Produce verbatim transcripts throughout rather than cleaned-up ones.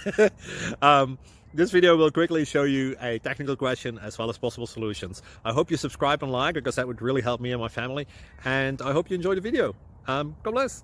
um, this video will quickly show you a technical question as well as possible solutions. I hope you subscribe and like, because that would really help me and my family. And I hope you enjoy the video. Um, God bless.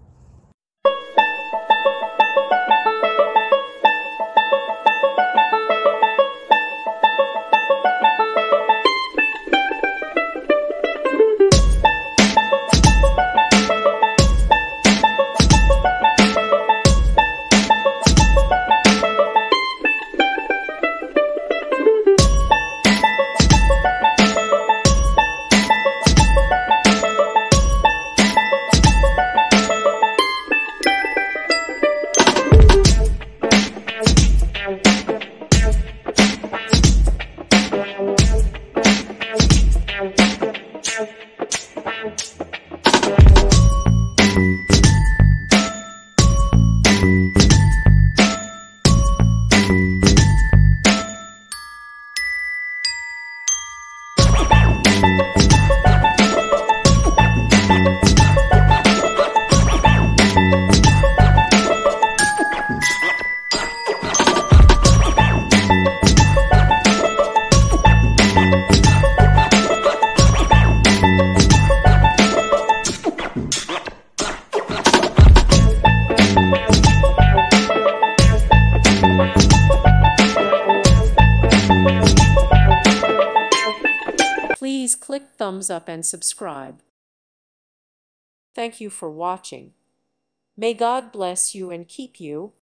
Please click thumbs up and subscribe. Thank you for watching. May God bless you and keep you.